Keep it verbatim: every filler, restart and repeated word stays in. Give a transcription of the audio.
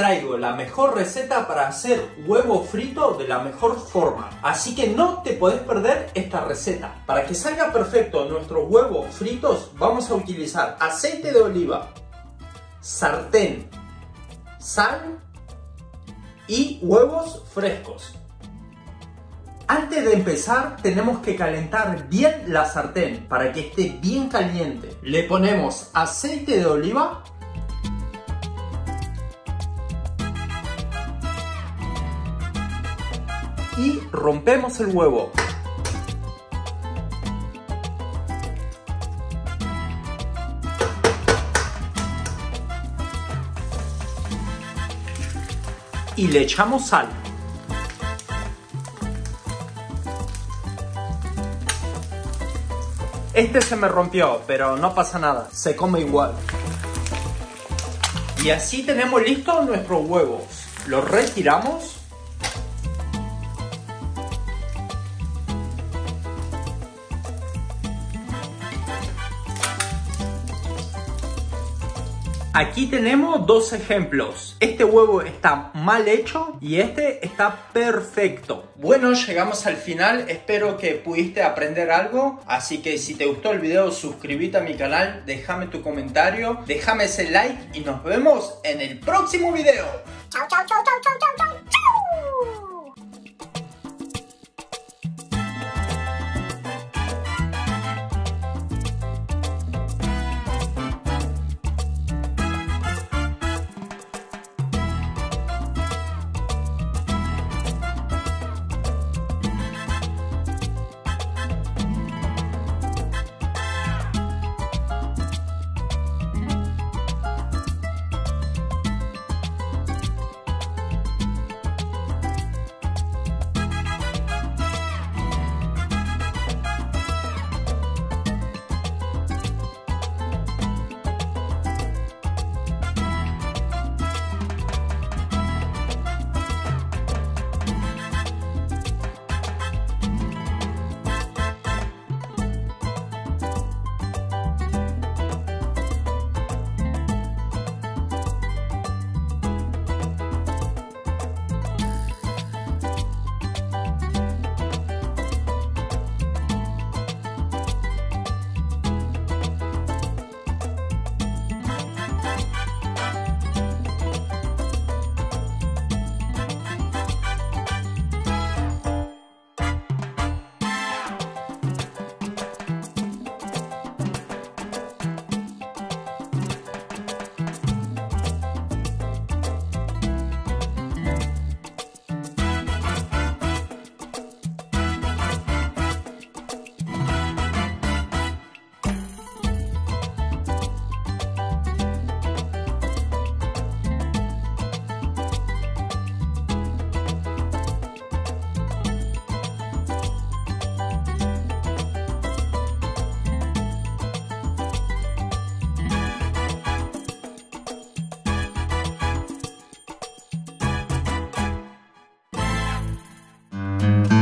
traigo la mejor receta para hacer huevo frito de la mejor forma. Así que no te podés perder esta receta. Para que salga perfecto nuestros huevos fritos, vamos a utilizar aceite de oliva, sartén, sal y huevos frescos. Antes de empezar tenemos que calentar bien la sartén para que esté bien caliente. Le ponemos aceite de oliva y rompemos el huevo. Y le echamos sal. Este se me rompió, pero no pasa nada, se come igual. Y así tenemos listos nuestros huevos. Los retiramos. Aquí tenemos dos ejemplos. Este huevo está mal hecho y este está perfecto. Bueno, llegamos al final. Espero que pudiste aprender algo. Así que si te gustó el video, suscríbete a mi canal, déjame tu comentario, déjame ese like y nos vemos en el próximo video. Chau, chau, chau, chau, chau, chau, chau. Thank you.